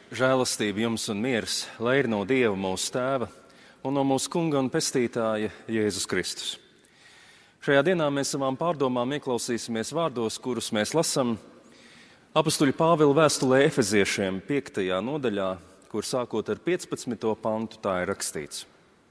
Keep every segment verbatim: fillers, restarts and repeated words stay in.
Žēlastība jums un miers, lai ir no Dieva mūsu Tēva un no mūsu Kunga un Pestītāja Jēzus Kristus. Šajā dienā mēs savām pārdomām ieklausīsimies vārdos, kurus mēs lasam apustuļa Pāvila vēstulē Efeziešiem piektajā nodaļā, kur sākot ar piecpadsmito pantu tā ir rakstīts.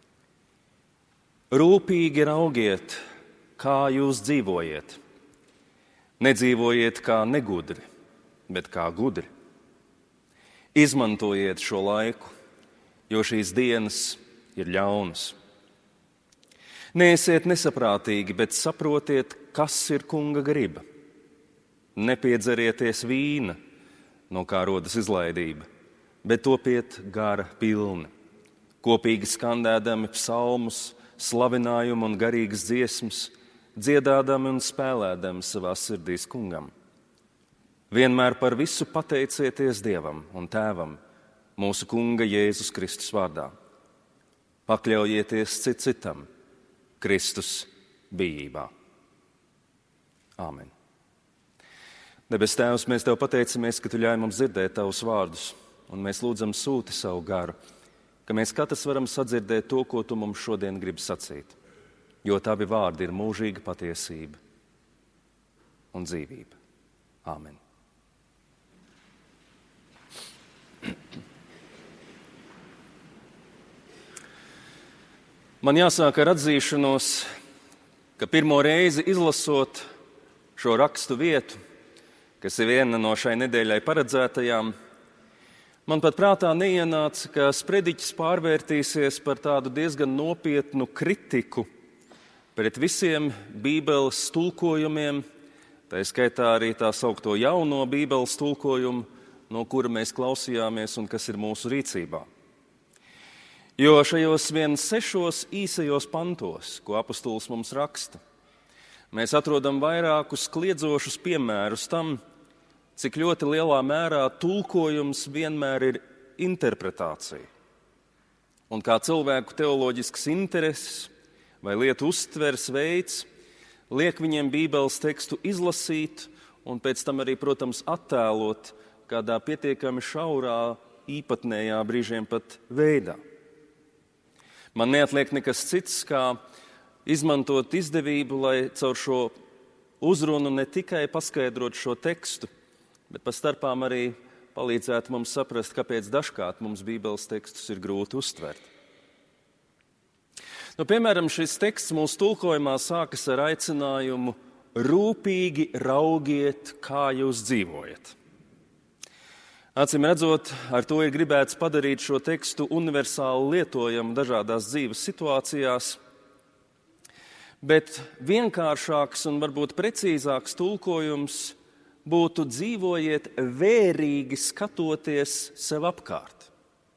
Rūpīgi raugiet, kā jūs dzīvojiet. Nedzīvojiet kā negudri, bet kā gudri. Izmantojiet šo laiku, jo šīs dienas ir ļaunas. Neesiet nesaprātīgi, bet saprotiet, kas ir Kunga griba. Nepiedzerieties vīna, no kā rodas izlaidība, bet topiet gara pilni. Kopīgi skandēdami psalmus, slavinājumu un garīgas dziesmas, dziedādami un spēlēdami savā sirdīs Kungam. Vienmēr par visu pateicieties Dievam un Tēvam, mūsu Kunga Jēzus Kristus vārdā. Pakļaujieties cit citam, Kristus bijībā. Āmen. Debes Tēvs, mēs Tev pateicamies, ka Tu ļauj mums dzirdēt Tavus vārdus, un mēs lūdzam sūti savu garu, ka mēs katrs varam sadzirdēt to, ko Tu mums šodien gribi sacīt, jo Tavi vārdi ir mūžīga patiesība un dzīvība. Āmen. Man jāsāk ar atzīšanos, ka pirmo reizi izlasot šo rakstu vietu, kas ir viena no šai nedēļai paredzētajām, man pat prātā neienāca, ka sprediķis pārvērtīsies par tādu diezgan nopietnu kritiku pret visiem Bībeles tulkojumiem, tā skaitā arī tā saukto jauno Bībeles tulkojumu, no kura mēs klausījāmies un kas ir mūsu rīcībā. Jo šajos vien sešos īsajos pantos, ko apustulis mums raksta, mēs atrodam vairākus kliedzošus piemērus tam, cik ļoti lielā mērā tulkojums vienmēr ir interpretācija. Un kā cilvēku teoloģisks intereses vai lietu uztveres veids liek viņiem Bībeles tekstu izlasīt un pēc tam arī, protams, attēlot kādā pietiekami šaurā, īpatnējā, brīžiem pat veidā. Man neatliek nekas cits, kā izmantot izdevību, lai caur šo uzrunu ne tikai paskaidrot šo tekstu, bet pa starpām arī palīdzētu mums saprast, kāpēc dažkārt mums Bībeles tekstus ir grūti uztvert. Nu, piemēram, šis teksts mūsu tulkojumā sākas ar aicinājumu rūpīgi raugiet, kā jūs dzīvojat. Acīm redzot, ar to ir gribēts padarīt šo tekstu universāli lietojamu dažādās dzīves situācijās, bet vienkāršāks un varbūt precīzāks tulkojums būtu dzīvojiet vērīgi skatoties sev apkārt.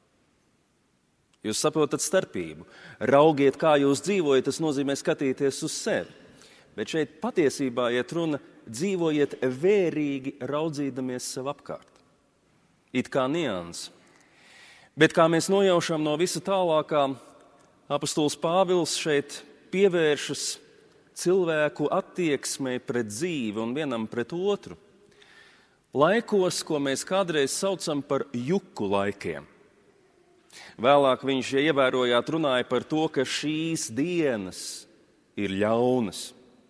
Jūs saprotat starpību. Raugiet, kā jūs dzīvojat, tas nozīmē skatīties uz sevi. Bet šeit patiesībā iet runa dzīvojiet vērīgi raudzīdamies sev apkārt. It kā nianses. Bet kā mēs nojaušam no visa tālākā, apustulis Pāvils šeit pievēršas cilvēku attieksmei pret dzīvi un vienam pret otru. Laikos, ko mēs kādreiz saucam par juku laikiem. Vēlāk viņš, ja ievērojāt, runāja par to, ka šīs dienas ir ļaunas.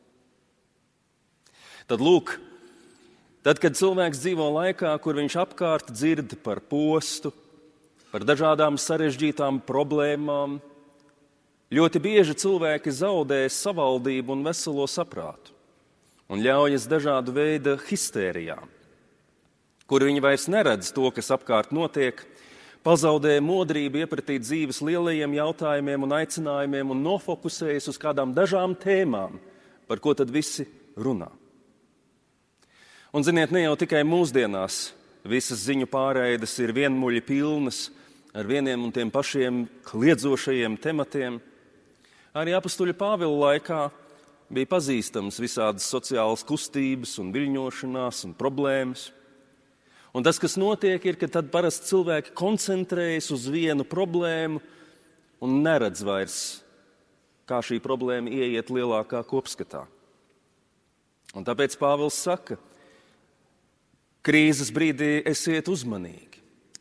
Tad lūk, tad, kad cilvēks dzīvo laikā, kur viņš apkārt dzird par postu, par dažādām sarežģītām problēmām, ļoti bieži cilvēki zaudē savaldību un veselo saprātu un ļaujas dažādu veidu histērijām, kur viņi vairs neredz to, kas apkārt notiek, pazaudē modrību iepratīt dzīves lielajiem jautājumiem un aicinājumiem un nofokusējas uz kādām dažām tēmām, par ko tad visi runā. Un, ziniet, ne jau tikai mūsdienās visas ziņu pārēdes ir vienmuļi pilnas ar vieniem un tiem pašiem kliedzošajiem tematiem. Arī apustuļa Pāvila laikā bija pazīstams visādas sociālas kustības un viļņošanās un problēmas. Un tas, kas notiek, ir, ka tad parasti cilvēki koncentrējas uz vienu problēmu un neredz vairs, kā šī problēma ieiet lielākā kopskatā. Un tāpēc Pāvils saka, krīzes brīdī esiet uzmanīgi,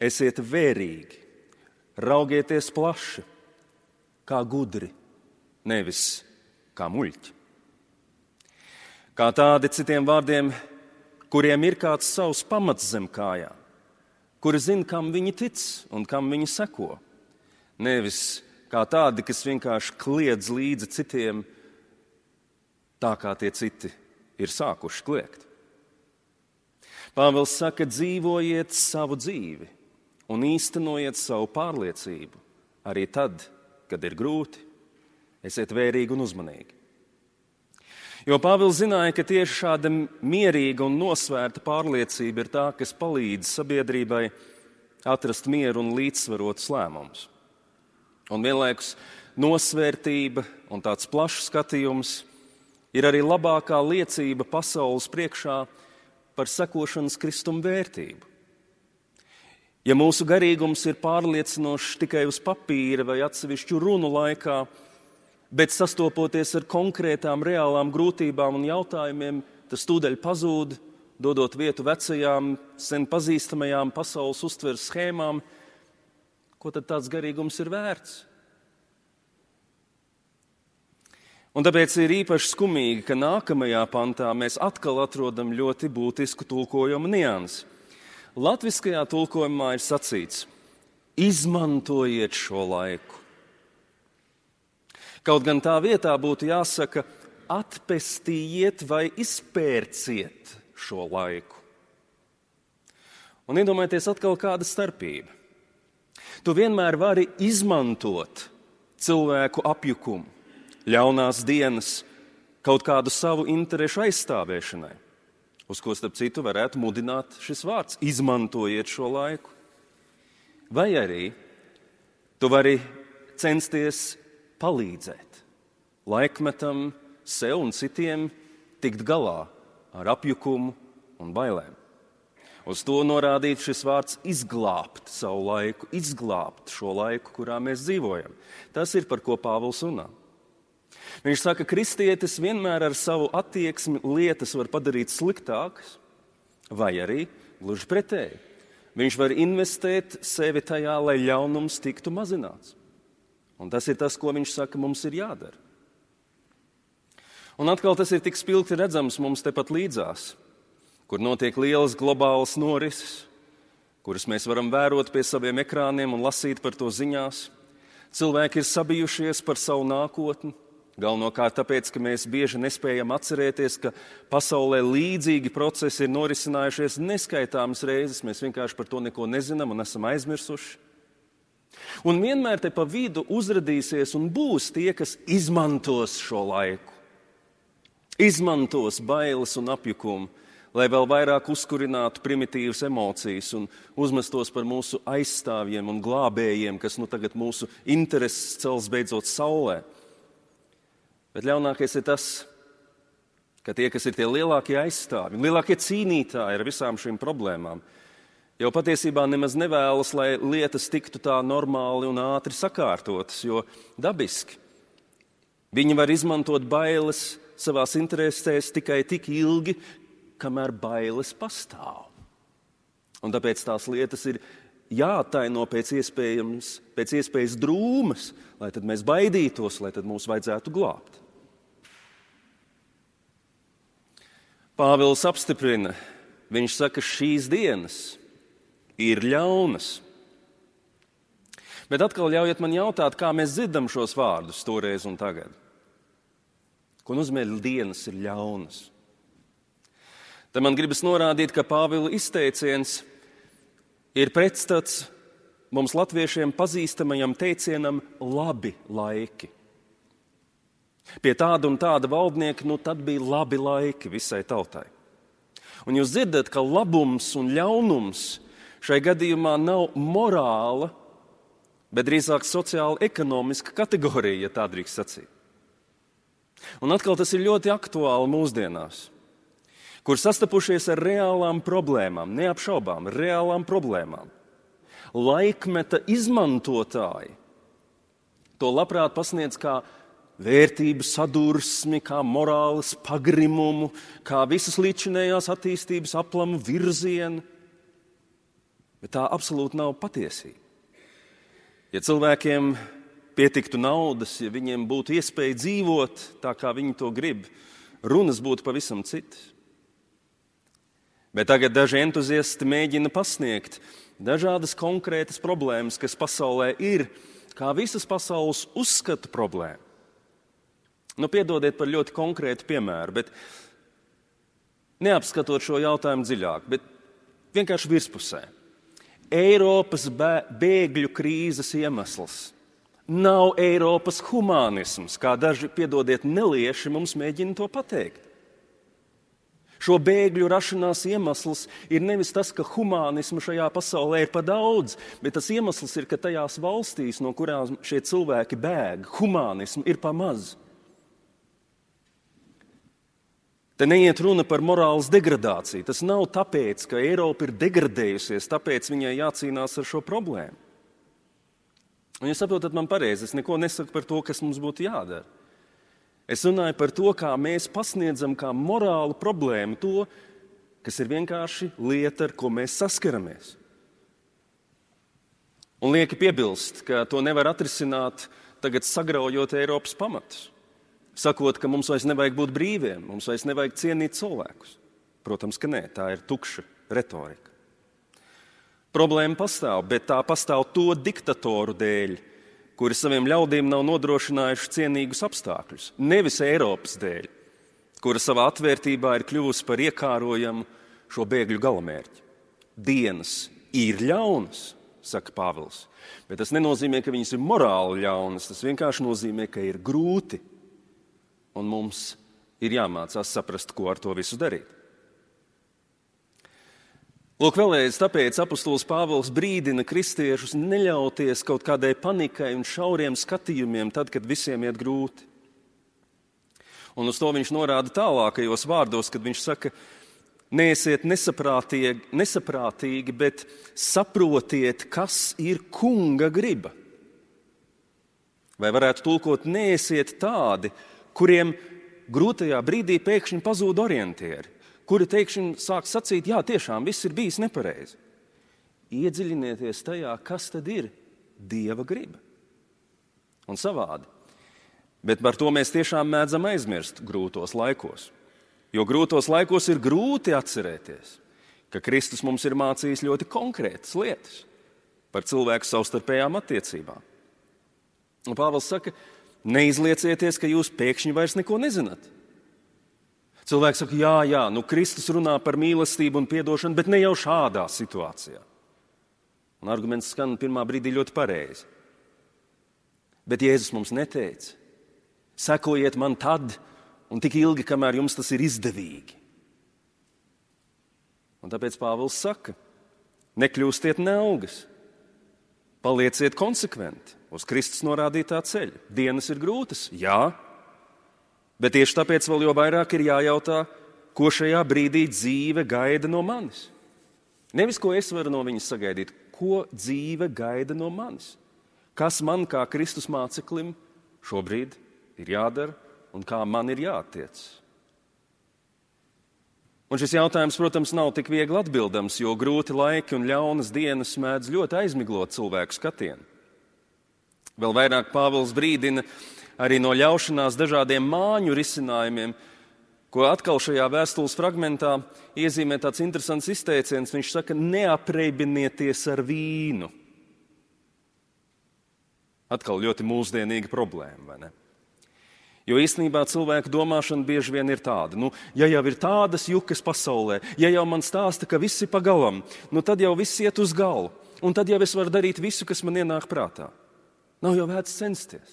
Esiet vērīgi, raugieties plaši, kā gudri, nevis kā muļķi. Kā tādi, citiem vārdiem, kuriem ir kāds savs pamats zem kājām, kuri zina, kam viņi tic un kam viņi seko, nevis kā tādi, kas vienkārši kliedz līdzi citiem tā, kā tie citi ir sākuši kliegt. Pāvils saka, dzīvojiet savu dzīvi un īstenojiet savu pārliecību, arī tad, kad ir grūti, esiet vērīgi un uzmanīgi. Jo Pāvils zināja, ka tieši šāda mierīga un nosvērta pārliecība ir tā, kas palīdz sabiedrībai atrast mieru un līdzsvarotus lēmumus. Un vienlaikus nosvērtība un tāds plašs skatījums ir arī labākā liecība pasaules priekšā par sekošanas Kristum vērtību. Ja mūsu garīgums ir pārliecinošs tikai uz papīra vai atsevišķu runu laikā, bet sastopoties ar konkrētām reālām grūtībām un jautājumiem, tas tūdaļ pazūd, dodot vietu vecajām, sen pazīstamajām pasaules uztveres schēmām, ko tad tāds garīgums ir vērts? Un tāpēc ir īpaši skumīgi, ka nākamajā pantā mēs atkal atrodam ļoti būtisku tulkojumu niansi. Latviskajā tulkojumā ir sacīts: izmantojiet šo laiku. Kaut gan tā vietā būtu jāsaka: atpestījiet vai izpērciet šo laiku. Un iedomājieties atkal kāda starpība. Tu vienmēr vari izmantot cilvēku apjukumu, ļaunās dienas, kaut kādu savu interešu aizstāvēšanai, uz ko, starp citu, varētu mudināt šis vārds: izmantojiet šo laiku. Vai arī tu vari censties palīdzēt laikmetam, sev un citiem tikt galā ar apjukumu un bailēm. Uz to norādīt šis vārds izglābt savu laiku, izglābt šo laiku, kurā mēs dzīvojam. Tas ir, par ko Pāvils runā. Viņš saka, kristietis vienmēr ar savu attieksmi lietas var padarīt sliktākas, vai arī gluži pretēji. Viņš var investēt sevi tajā, lai ļaunums tiktu mazināts. Un tas ir tas, ko viņš saka, mums ir jādara. Un atkal tas ir tik spilgti redzams mums tepat līdzās, kur notiek lielas globālas norises, kuras mēs varam vērot pie saviem ekrāniem un lasīt par to ziņās. Cilvēki ir sabijušies par savu nākotni, galvenokārt tāpēc, ka mēs bieži nespējam atcerēties, ka pasaulē līdzīgi procesi ir norisinājušies neskaitāmas reizes, mēs vienkārši par to neko nezinām un esam aizmirsuši. Un vienmēr te pa vidu uzradīsies un būs tie, kas izmantos šo laiku. Izmantos bailes un apjukumu, lai vēl vairāk uzkurinātu primitīvas emocijas un uzmestos par mūsu aizstāvjiem un glābējiem, kas nu tagad mūsu intereses cels beidzot saulē. Bet ļaunākais ir tas, ka tie, kas ir tie lielākie aizstāvji, lielākie cīnītāji ar visām šīm problēmām, jau patiesībā nemaz nevēlas, lai lietas tiktu tā normāli un ātri sakārtotas, jo dabiski viņi var izmantot bailes savās interesēs tikai tik ilgi, kamēr bailes pastāv. Un tāpēc tās lietas ir jātaino pēc iespējams, pēc iespējas drūmas, lai tad mēs baidītos, lai tad mūs vajadzētu glābt. Pāvils apstiprina, viņš saka, šīs dienas ir ļaunas. Bet atkal ļaujiet man jautāt, kā mēs dzirdam šos vārdus toreiz un tagad. Ko nozīmē dienas ir ļaunas? Te man gribas norādīt, ka Pāvila izteiciens ir pretstats mums latviešiem pazīstamajam teicienam labi laiki. Pie tāda un tāda valdnieka, nu tad bija labi laiki visai tautai. Un jūs dzirdat, ka labums un ļaunums šai gadījumā nav morāla, bet drīzāk sociāla ekonomiska kategorija, ja tā drīkst sacīt. Un atkal tas ir ļoti aktuāli mūsdienās, kur sastapušies ar reālām problēmām, neapšaubām, reālām problēmām. Laikmeta izmantotāji to labprāt pasniedz kā vērtību sadursmi, kā morāles pagrimumu, kā visas līdzinējās attīstības aplamu virzienu. Bet tā absolūti nav patiesība. Ja cilvēkiem pietiktu naudas, ja viņiem būtu iespēja dzīvot tā, kā viņi to grib, runas būtu pavisam citas. Bet tagad daži entuziasti mēģina pasniegt dažādas konkrētas problēmas, kas pasaulē ir, kā visas pasaules uzskata problēmu. Nu, piedodiet par ļoti konkrētu piemēru, bet neapskatot šo jautājumu dziļāk, bet vienkārši virspusē. Eiropas bēgļu krīzes iemesls nav Eiropas humānisms, kā daži, piedodiet, nelieši mums mēģina to pateikt. Šo bēgļu rašanās iemesls ir nevis tas, ka humānismu šajā pasaulē ir pa daudz, bet tas iemesls ir, ka tajās valstīs, no kurām šie cilvēki bēg, humānismu ir pa maz. Te neiet runa par morāles degradāciju. Tas nav tāpēc, ka Eiropa ir degradējusies, tāpēc viņai jācīnās ar šo problēmu. Un jūs saprotat man pareizi, es neko nesaku par to, kas mums būtu jādara. Es runāju par to, kā mēs pasniedzam kā morālu problēmu to, kas ir vienkārši lieta, ar ko mēs saskaramies. Un lieki piebilst, ka to nevar atrisināt tagad sagraujot Eiropas pamatus. Sakot, ka mums vairs nevajag būt brīviem, mums vairs nevajag cienīt cilvēkus. Protams, ka nē, tā ir tukša retorika. Problēma pastāv, bet tā pastāv to diktatoru dēļ, kuri saviem ļaudīm nav nodrošinājuši cienīgus apstākļus. Nevis Eiropas dēļ, kura savā atvērtībā ir kļuvusi par iekārojamu šo bēgļu galamērķi. Dienas ir ļaunas, saka Pāvils, bet tas nenozīmē, ka viņas ir morāli ļaunas, tas vienkārši nozīmē, ka ir grūti. Un mums ir jāmācās saprast, ko ar to visu darīt. Lūk, vēlreiz tāpēc apostols Pāvils brīdina kristiešus neļauties kaut kādai panikai un šauriem skatījumiem tad, kad visiem iet grūti. Un uz to viņš norāda tālākajos vārdos, kad viņš saka, neesiet nesaprātīgi, nesaprātīgi, bet saprotiet, kas ir kunga griba. Vai varētu tulkot, neesiet tādi, kuriem grūtajā brīdī pēkšņi pazūd orientieri, kuri teikšņi sāk sacīt, jā, tiešām viss ir bijis nepareizi. Iedziļinieties tajā, kas tad ir Dieva griba. Un savādi. Bet par to mēs tiešām mēdzam aizmirst grūtos laikos. Jo grūtos laikos ir grūti atcerēties, ka Kristus mums ir mācījis ļoti konkrētas lietas par cilvēku savstarpējām attiecībām. Un Pāvils saka, neizliecieties, ka jūs pēkšņi vairs neko nezināt. Cilvēks saka, jā, jā, nu Kristus runā par mīlestību un piedošanu, bet ne jau šādā situācijā. Un arguments skan pirmā brīdī ļoti pareizi. Bet Jēzus mums neteica, sekojiet man tad un tik ilgi, kamēr jums tas ir izdevīgi. Un tāpēc Pāvils saka, nekļūstiet neaugas, palieciet konsekventi. Uz Kristus norādītā ceļa. Dienas ir grūtas, jā, bet tieši tāpēc vēl jau vairāk ir jājautā, ko šajā brīdī dzīve gaida no manis. Nevis, ko es varu no viņas sagaidīt, ko dzīve gaida no manis. Kas man kā Kristus māceklim šobrīd ir jādara un kā man ir jāattiec. Un šis jautājums, protams, nav tik viegli atbildams, jo grūti laiki un ļaunas dienas mēdz ļoti aizmiglot cilvēku skatienu. Vēl vairāk Pāvils brīdina arī no ļaušanās dažādiem māņu risinājumiem, ko atkal šajā vēstules fragmentā iezīmē tāds interesants izteiciens. Viņš saka, neapreibieties ar vīnu. Atkal ļoti mūsdienīga problēma, vai ne? Jo īstenībā cilvēku domāšana bieži vien ir tāda. Nu, ja jau ir tādas jukas pasaulē, ja jau man stāsta, ka viss ir pa galam, nu tad jau viss iet uz galu. Un tad jau es varu darīt visu, kas man ienāk prātā. Nav jau vērts censties.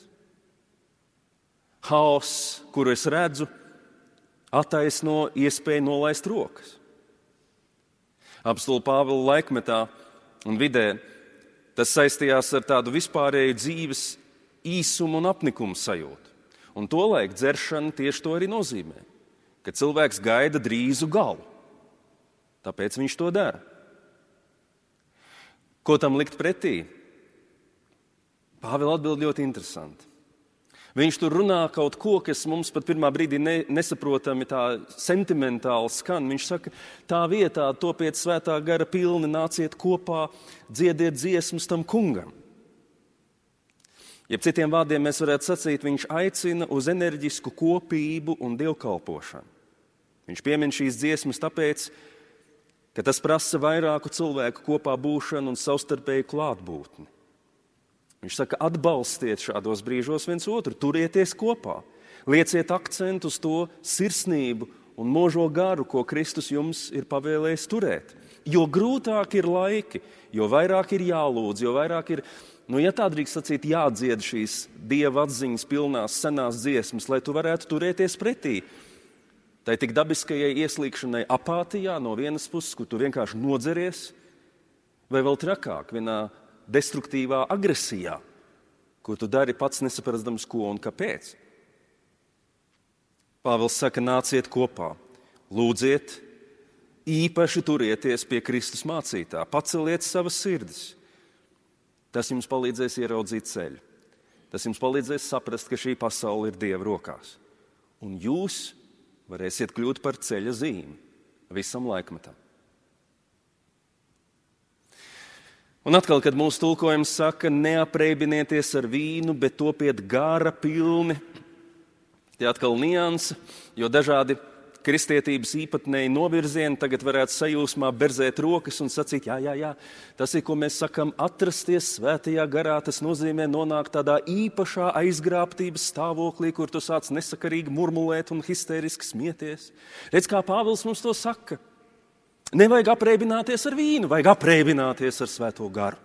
Haoss, kuru es redzu, attaisno iespēju nolaist rokas. Apostola Pāvila laikmetā un vidē tas saistījās ar tādu vispārēju dzīves īsumu un apnikumu sajūtu. Un tolaik dzeršana tieši to arī nozīmē, ka cilvēks gaida drīzu galu. Tāpēc viņš to dara. Ko tam likt pretī? Pāvila atbild ļoti interesanti. Viņš tur runā kaut ko, kas mums pat pirmā brīdī ne, nesaprotami tā sentimentāli skan. Viņš saka, tā vietā topiet svētā gara pilni, nāciet kopā, dziediet dziesmas tam kungam. Jeb citiem vārdiem mēs varētu sacīt, viņš aicina uz enerģisku kopību un dievkalpošanu. Viņš piemin šīs dziesmas tāpēc, ka tas prasa vairāku cilvēku kopā būšanu un savstarpēju klātbūtni. Viņš saka, atbalstiet šādos brīžos viens otru, turieties kopā, lieciet akcentu uz to sirsnību un mūžo garu, ko Kristus jums ir pavēlējis turēt. Jo grūtāk ir laiki, jo vairāk ir jālūdz, jo vairāk ir, nu, ja tā drīkst sacīt, jādzied šīs Dieva atziņas pilnās senās dziesmas, lai tu varētu turēties pretī. Tai tik dabiskajai ieslīgšanai apātijā no vienas puses, kur tu vienkārši nodzeries, vai vēl trakāk, vienā destruktīvā agresijā, kur tu dari pats nesaprastams ko un kāpēc. Pāvils saka, nāciet kopā, lūdziet, īpaši turieties pie Kristus mācītā, paceliet savas sirdis. Tas jums palīdzēs ieraudzīt ceļu. Tas jums palīdzēs saprast, ka šī pasaule ir Dieva rokās. Un jūs varēsiet kļūt par ceļa zīmi visam laikmetam. Un atkal, kad mūsu tulkojums saka, neapreibināties ar vīnu, bet topiet gara pilni, tie atkal nianse, jo dažādi kristietības īpatnēji novirzieni tagad varētu sajūsmā berzēt rokas un sacīt, jā, jā, jā, tas ir, ko mēs sakam, atrasties svētajā garā, tas nozīmē nonākt tādā īpašā aizgrābtības stāvoklī, kur tu sāc nesakarīgi murmulēt un histēriski smieties. Redz, kā Pāvils mums to saka. Nevajag apreibināties ar vīnu, vajag apreibināties ar svēto garu.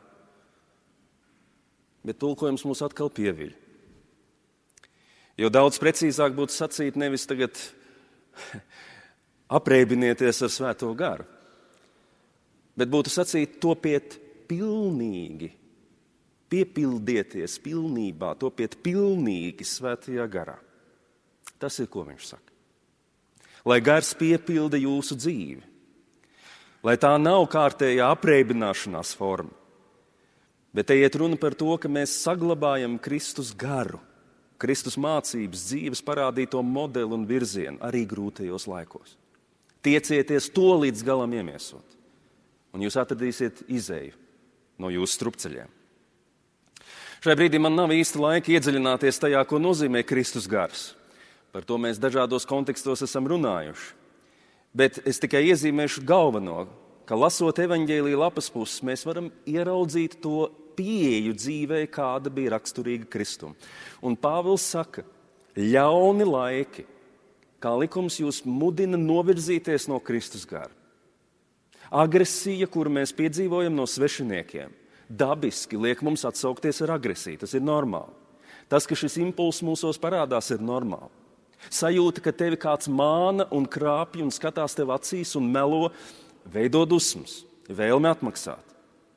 Bet tulkojums mūs atkal pieviļ. Jo daudz precīzāk būtu sacīt nevis tagad apreibināties ar svēto garu, bet būtu sacīt topiet pilnīgi, piepildieties pilnībā, topiet pilnīgi svētajā garā. Tas ir, ko viņš saka. Lai gars piepilda jūsu dzīvi. Lai tā nav kārtējā apreibināšanās forma, bet te iet runa par to, ka mēs saglabājam Kristus garu, Kristus mācības, dzīves parādīto modeli un virzienu arī grūtajos laikos. Tiecieties to līdz galam iemiesot, un jūs atradīsiet izēju no jūsu strupceļiem. Šajā brīdī man nav īsti laika iedziļināties tajā, ko nozīmē Kristus gars. Par to mēs dažādos kontekstos esam runājuši. Bet es tikai iezīmēšu galveno, ka lasot evaņģēlija lapas puses, mēs varam ieraudzīt to pieeju dzīvē, kāda bija raksturīga Kristum. Un Pāvils saka, ļauni laiki, kā likums jūs mudina novirzīties no Kristus gara. Agresija, kuru mēs piedzīvojam no svešiniekiem, dabiski liek mums atsaukties ar agresiju, tas ir normāli. Tas, ka šis impulss mūsos parādās, ir normāli. Sajūta, ka tevi kāds māna un krāpj un skatās tev acīs un melo, veido dusmas, vēlmi atmaksāt.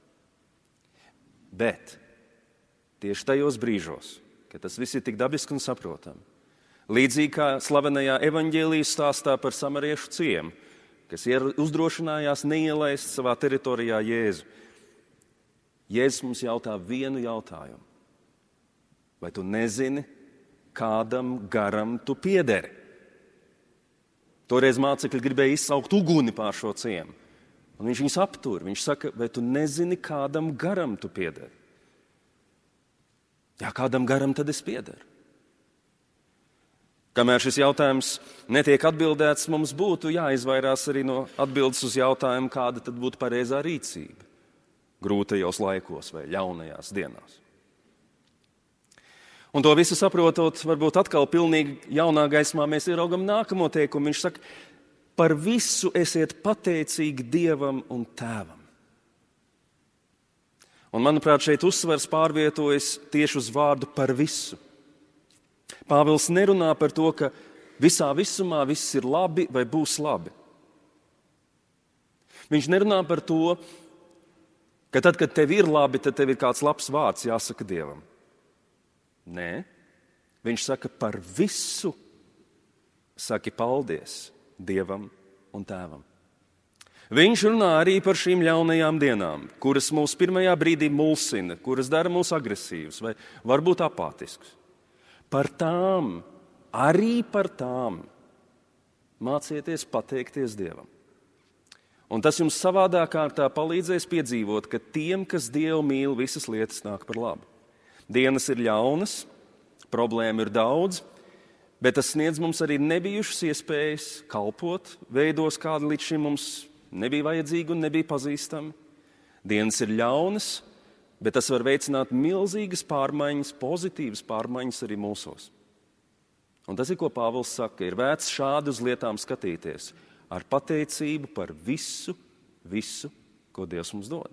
Bet tieši tajos brīžos, kad tas viss ir tik dabiski un saprotami, līdzīgi kā slavenajā evaņģēlijas stāstā par samariešu ciemu, kas uzdrošinājās neielaist savā teritorijā Jēzu. Jēzus mums jautā vienu jautājumu. Vai tu nezini, kādam garam tu piederi? Toreiz mācekļi gribēja izsaukt uguni pār šo ciemu. Un viņš viņus aptur. Viņš saka, vai tu nezini, kādam garam tu piederi? Jā, kādam garam tad es piederu? Kamēr šis jautājums netiek atbildēts, mums būtu jāizvairās arī no atbildes uz jautājumu, kāda tad būtu pareizā rīcība grūtajos laikos vai ļaunajās dienās. Un to visu saprotot, varbūt atkal pilnīgi jaunā gaismā mēs ieraugam nākamo teikumu. Viņš saka, par visu esiet pateicīgi Dievam un Tēvam. Un, manuprāt, šeit uzsvars pārvietojas tieši uz vārdu par visu. Pāvils nerunā par to, ka visā visumā viss ir labi vai būs labi. Viņš nerunā par to, ka tad, kad tev ir labi, tad tev ir kāds labs vārds jāsaka Dievam. Nē, viņš saka, par visu saki paldies Dievam un Tēvam. Viņš runā arī par šīm ļaunajām dienām, kuras mūs pirmajā brīdī mulsina, kuras dara mūs agresīvus vai varbūt apātiskus. Par tām, arī par tām mācieties pateikties Dievam. Un tas jums savādā kārtā palīdzēs piedzīvot, ka tiem, kas Dievu mīl, visas lietas nāk par labu. Dienas ir ļaunas, problēmu ir daudz, bet tas sniedz mums arī nebijušas iespējas kalpot veidos, kādi līdz šim mums nebija vajadzīgi un nebija pazīstami. Dienas ir ļaunas, bet tas var veicināt milzīgas pārmaiņas, pozitīvas pārmaiņas arī mūsos. Un tas ir, ko Pāvils saka, ir vērts šādi uz lietām skatīties, ar pateicību par visu, visu, ko Dievs mums dod.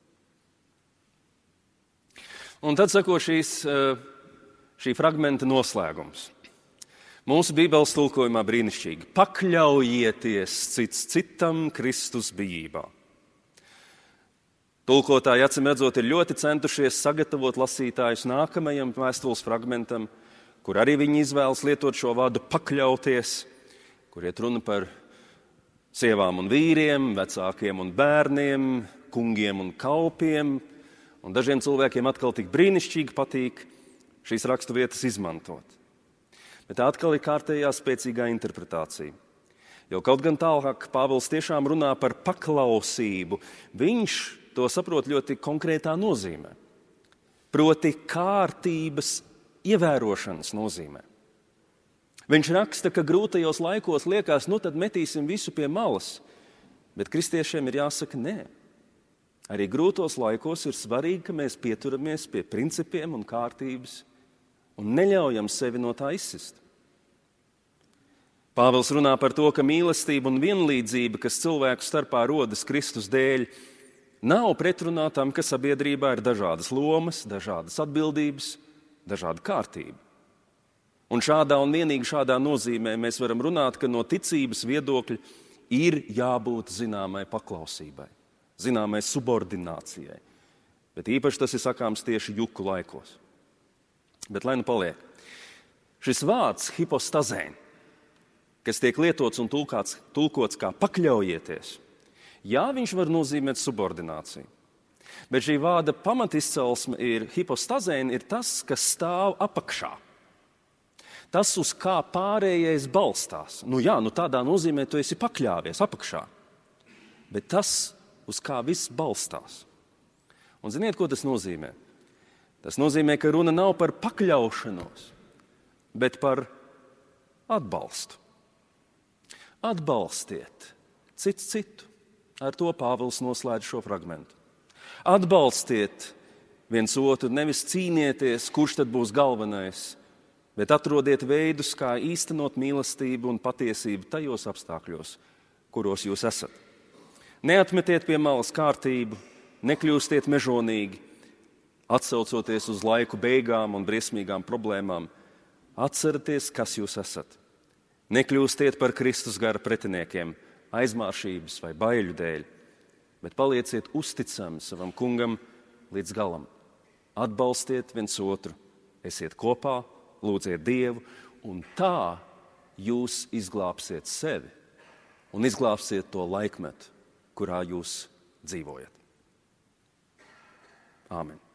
Un tad sako šīs, šī fragmenta noslēgums. Mūsu Bībeles tulkojumā brīnišķīgi. Pakļaujieties cits citam Kristus bijībā. Tulkotāji, acīm redzot, ir ļoti centušies sagatavot lasītājus nākamajam vēstules fragmentam, kur arī viņi izvēlas lietot šo vārdu pakļauties, kur iet runa par sievām un vīriem, vecākiem un bērniem, kungiem un kalpiem, un dažiem cilvēkiem atkal tik brīnišķīgi patīk šīs rakstu vietas izmantot. Bet tā atkal ir kārtējā spēcīgā interpretācija. Jo kaut gan tālāk Pāvils tiešām runā par paklausību, viņš to saprot ļoti konkrētā nozīmē. Proti kārtības ievērošanas nozīmē. Viņš raksta, ka grūtajos laikos liekas, nu tad metīsim visu pie malas, bet kristiešiem ir jāsaka nē. Arī grūtos laikos ir svarīgi, ka mēs pieturamies pie principiem un kārtības un neļaujam sevi no tā izsist. Pāvils runā par to, ka mīlestība un vienlīdzība, kas cilvēku starpā rodas Kristus dēļ, nav pretrunā tam, ka sabiedrībā ir dažādas lomas, dažādas atbildības, dažāda kārtība. Un šādā un vienīgi šādā nozīmē mēs varam runāt, ka no ticības viedokļa ir jābūt zināmai paklausībai, zināmai subordinācijai. Bet īpaši tas ir sakāms tieši juku laikos. Bet lai nu paliek. Šis vārds hipostazēn, kas tiek lietots un tulkāts, tulkots kā pakļaujieties, jā, viņš var nozīmēt subordināciju. Bet šī vārda pamatizcelsme ir hipostazēn, ir tas, kas stāv apakšā. Tas, uz kā pārējais balstās. Nu jā, nu tādā nozīmē tu esi pakļāvies apakšā. Bet tas, uz kā viss balstās. Un ziniet, ko tas nozīmē? Tas nozīmē, ka runa nav par pakļaušanos, bet par atbalstu. Atbalstiet cits citu. Ar to Pāvils noslēdz šo fragmentu. Atbalstiet viens otru, nevis cīnieties, kurš tad būs galvenais, bet atrodiet veidus, kā īstenot mīlestību un patiesību tajos apstākļos, kuros jūs esat. Neatmetiet pie malas kārtību, nekļūstiet mežonīgi, atsaucoties uz laiku beigām un briesmīgām problēmām. Atcerieties, kas jūs esat. Nekļūstiet par Kristus gara pretiniekiem, aizmāršības vai baiļu dēļ, bet palieciet uzticami savam kungam līdz galam. Atbalstiet viens otru, esiet kopā, lūdziet Dievu, un tā jūs izglābsiet sevi un izglābsiet to laikmetu, kurā jūs dzīvojat. Āmen.